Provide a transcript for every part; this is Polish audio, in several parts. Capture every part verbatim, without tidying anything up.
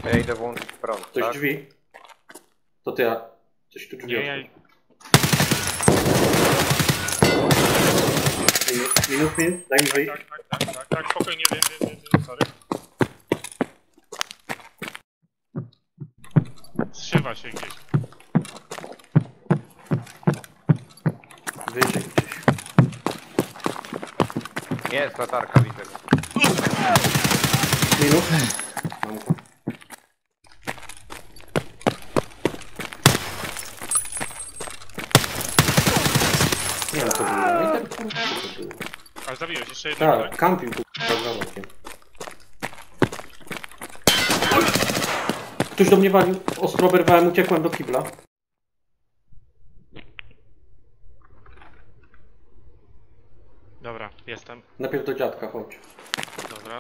Ja idę włączyć prąd, Ktoś tak? drzwi? To ty, ja... Coś tu drzwi Nie, ja... Minut, minut, minut, daj mi wyjść. Tak, tak, tak, tak, tak, spokojnie, wiem, wiem, wiem, wiem, sorry. Zszywa się gdzieś. Wyżej gdzieś. Jest latarka, widzę go. Minut. Mam go. Nie wiem co było, no i tak kurwa co to było. Ale zabiłeś jeszcze jednego, Tak, tak? kampił tu za rokiem. Ktoś do mnie walił, ostro oberwałem, uciekłem do kibla. Dobra, jestem. Najpierw do dziadka, chodź. Dobra.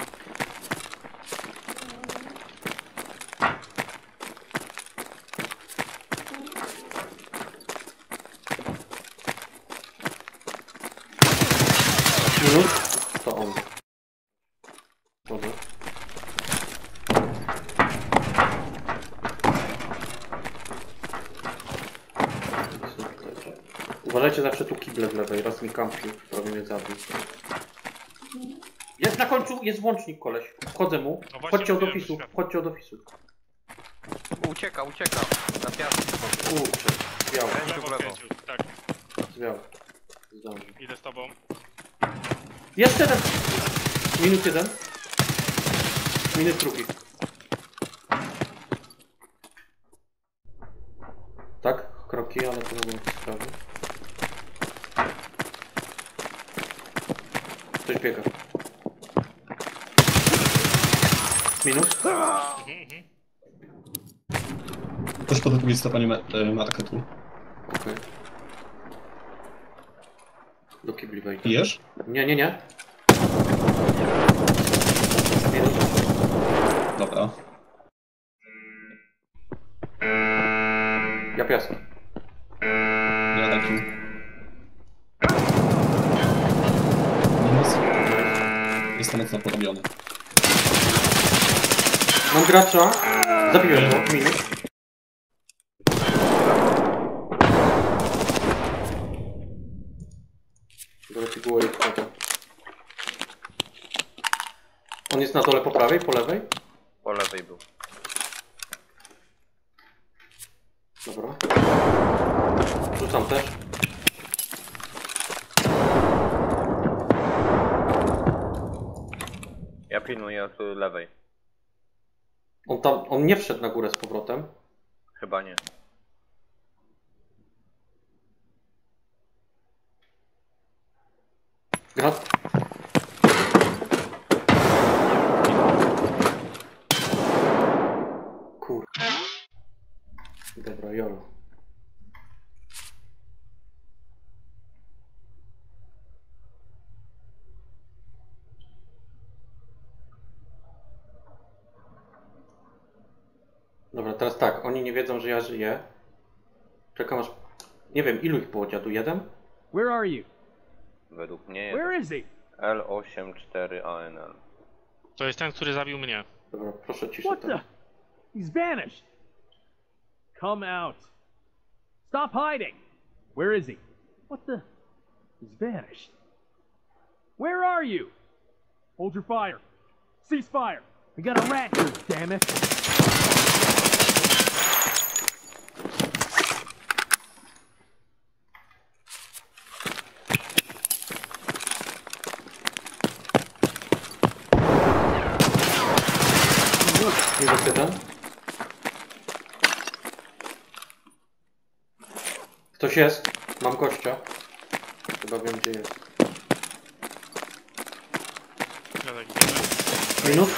Minut? To on. Dobra. Uważajcie zawsze tu kible w lewej, raz mi kampił, prawie mnie zabił. Jest na końcu, jest włącznik koleś. Wchodzę mu. No właśnie Chodźcie od mówiłem, ofisu, że chodźcie od ofisu. Ucieka, ucieka. Na piasek. Kurczę, zwiał, W Kręcił lewo w lewo. kręcił, tak. zwiał. Zdążył. Idę z tobą. Jeszcze jeden! Minut jeden. Minut drugi. Tak? Kroki, ale to mogą być sprawy. Ktoś biega. Minus. Mhm, mhm. Też po drugiej stronie ma marketu. Okej. Okay. Do kibli wejdę. Pijesz? Nie, nie, nie. Minus. Dobra. Ja piasek. Ja taki. Minus. Jestem mocno porobiony. Mam gracza. Zabiłem go. Minus. Biorę pigułę i wchodzę. On jest na dole po prawej, po lewej? Po lewej był. Dobra. Rzucam też. Ja pilnuję z lewej. On tam, on nie wszedł na górę z powrotem. Chyba nie. Grat. Kur... Dobra, jolo. Dobra, teraz tak, oni nie wiedzą, że ja żyję. Czekam aż... Nie wiem, ilu ich było, dziadu? Jeden? Where are you? Według mnie Where is he? L osiem cztery A N L. To jest ten, który zabił mnie. Dobra, proszę ciszę What teraz. the? He's vanished. Come out. Stop hiding. Where is he? What the? He's vanished. Where are you? Hold your fire. Cease fire. We got a rat here, damn it. Minus jeden. Ktoś jest. Mam gościa. Chyba wiem, gdzie jest. Ja tak widzę. Minus.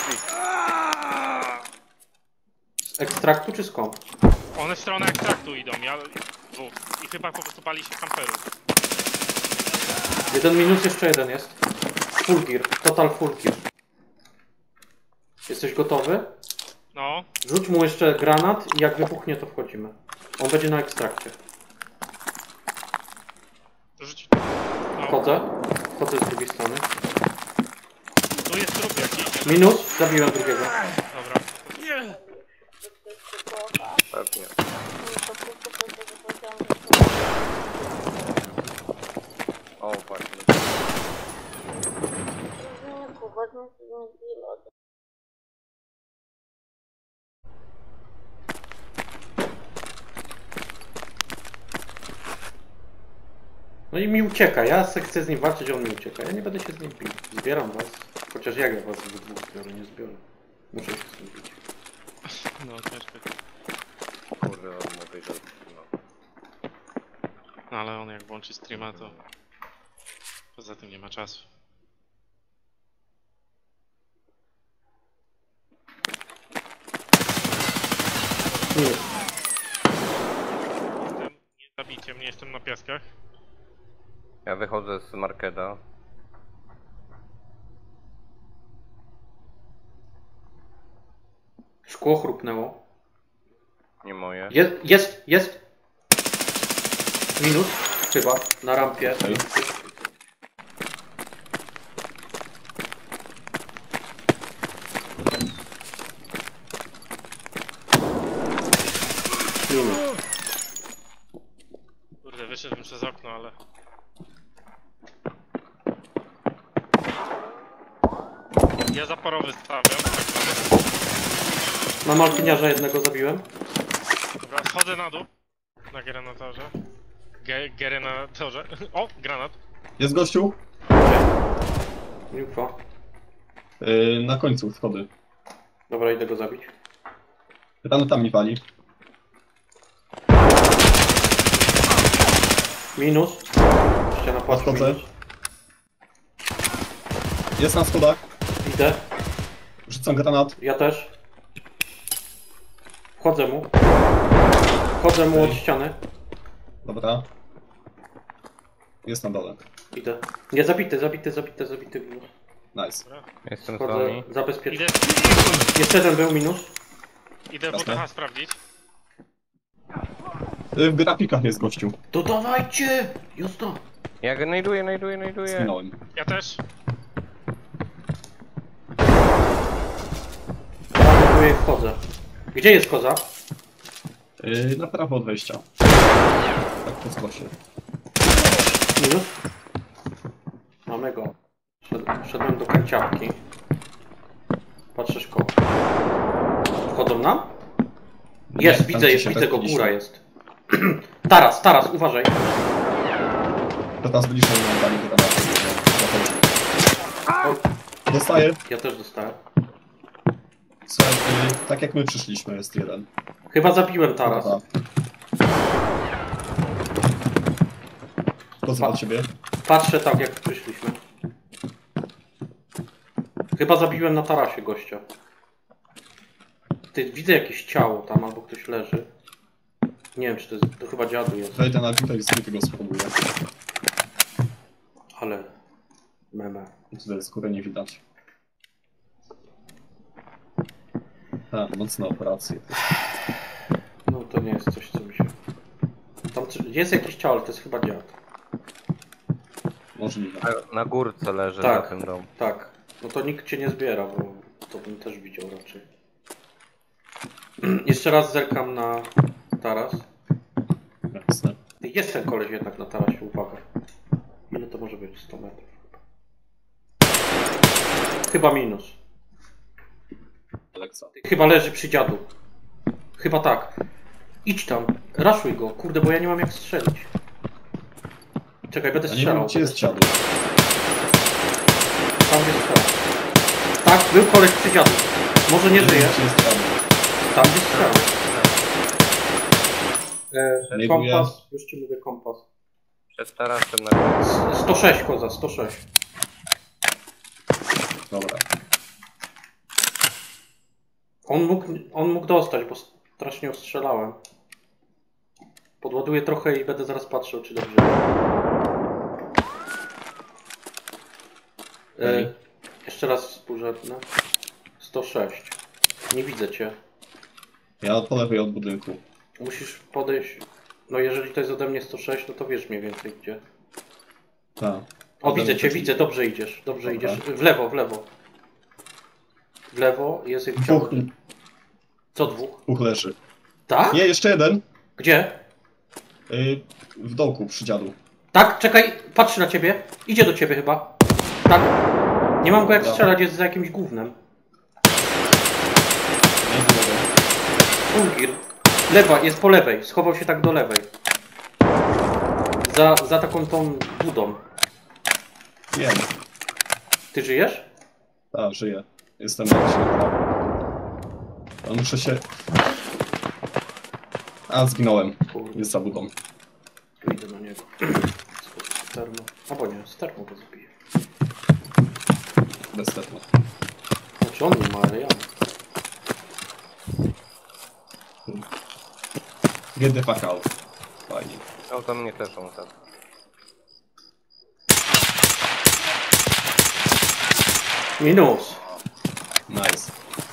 Z ekstraktu czy skąd? One w stronę ekstraktu idą, ja... Dwóch. I chyba po prostu pali się kamperów. Jeden minus, jeszcze jeden jest. Full gear. Total full gear. Jesteś gotowy? No. Rzuć mu jeszcze granat i jak wybuchnie, to wchodzimy. On będzie na ekstrakcie. Rzuć. No. Wchodzę. Wchodzę z drugiej strony. Tu jest trup jakiś. Minus. Zabiłem drugiego. Dobra. Nie. Pewnie. O, właśnie. No i mi ucieka, ja se chcę z nim walczyć, on mi ucieka. Ja nie będę się z nim bił. Zbieram was. Chociaż jak ja was we dwóch zbiorę, nie zbiorę. Muszę się z nim bić. No ciężko. Kurde, on mówi, że... No. No ale on jak włączy streama, to poza tym nie ma czasu. Nie. Jestem, nie zabijcie mnie, jestem na piaskach. Ja wychodzę z marketa. Szkło chrupnęło. Nie moje. Jest, jest, jest! Minus, chyba, na rampie. Okej. Minus. Kurde, wyszedłem przez okno, ale... Ja zaporowy stawiam, tak naprawdę. Na malkiniarza jednego zabiłem. Dobra, schodzę na dół. Na gerenatorze. Ge gerenatorze. O, granat. Jest gościu? Info. Yy, na końcu schody. Dobra, idę go zabić. Granatami wali. Minus. Ściana płaczu Podchodzę. minus. Jest na schodach. Idę. Rzucam granat. Ja też. Wchodzę mu. Wchodzę mu od Okej. ściany. Dobra. Jest na dole. Idę. Nie, zabity, zabity, zabity, zabity. Nice. Dobra. Jestem z Wchodzę, wami. zabezpieczę. Idę, Jeszcze jeden był minus. idę Jasne. W T H sprawdzić. Yy, w grafikach jest gościu. To dawajcie! Justo! Ja go najduję, najduję, najduję. Zginąłem. Ja też. Próbuję wchodzę. Gdzie jest koza? Yy, na prawo od wejścia. Tak po skosie. Minus. Mamy go. Szed- Szedłem do kanciapki. Patrzę szkołę. Wchodzą nam? Jest, Nie, tam widzę, gdzie jest, się widzę go, rozbiliśmy. góra jest. Taras, Taras, uważaj. To nas byliśmy na dali granaty. Dostaję. Ja też dostałem. Słuchaj, yy, tak jak my przyszliśmy, jest jeden. Chyba zabiłem Taras. Dobra. Chodzę do ciebie. Patrzę tak, jak przyszliśmy. Chyba zabiłem na tarasie gościa. Ty, widzę jakieś ciało tam, albo ktoś leży. Nie wiem, czy to jest, to chyba dziadu jest, Wejdę na górę i sobie tego spróbuję. ale... Meme. Tutaj z góry nie widać. Tak, mocne operacje. No to nie jest coś, co mi się... Tam c- jest jakieś ciało, ale to jest chyba dziad. Możliwe. Na, na górce leży Tak. za tym domem. Tak. No to nikt cię nie zbiera, bo to bym też widział raczej. Jeszcze raz zerkam na taras. Jasne. Jest ten koleś jednak na tarasie, uwaga. Ile to może być? sto metrów. Chyba minus. Lekcja. Chyba leży przy dziadu. Chyba tak. Idź tam, raszuj go. Kurde, bo ja nie mam jak strzelić. Czekaj, będę Ja nie strzelał. wiem, gdzie jest dziadu. Tam gdzie strzelał. Tak, był koleś przy dziadu. Może nie Nie wiem, żyje. gdzie jest dziadu. Tam gdzie strzelał. E, Nie kompas, już ci mówię kompas. Przed tarasem na S- sto sześć koza, sto sześć. Dobra. On mógł, on mógł dostać, bo strasznie ostrzelałem. Podładuję trochę i będę zaraz patrzył, czy dobrze. E, Okej. jeszcze raz współrzędne. sto sześć. Nie widzę cię. Ja po lewej od budynku. Musisz podejść. No jeżeli to jest ode mnie sto sześć, no to wiesz mniej więcej gdzie. Tak. O, Ode widzę mnie cię, też widzę, dobrze idziesz, dobrze Dobra. idziesz. W lewo, w lewo. W lewo jest ich ciało. Dwóch, Co dwóch? dwóch leży. Tak? Nie, jeszcze jeden. Gdzie? Y, w dołku przy dziadu. Tak, czekaj, patrzy na ciebie. Idzie do ciebie chyba. Tak. Nie mam go jak Dobra. strzelać, jest za jakimś gównem. Nie było. Fulgir. Lewa, jest po lewej. Schował się tak do lewej. Za, za taką tą budą. Wiem. Ty żyjesz? Tak, żyję. Jestem jakiś na prawo. A muszę się... A, zginąłem. Kurde, Jest za budą. tu idę na niego. Z termo. Albo nie, z termo go zabiję. Bez termo. Znaczy on nie ma, ale ja mam. Get the fuck out. Fajnie. O, to mnie też on tam. Minus. Nice.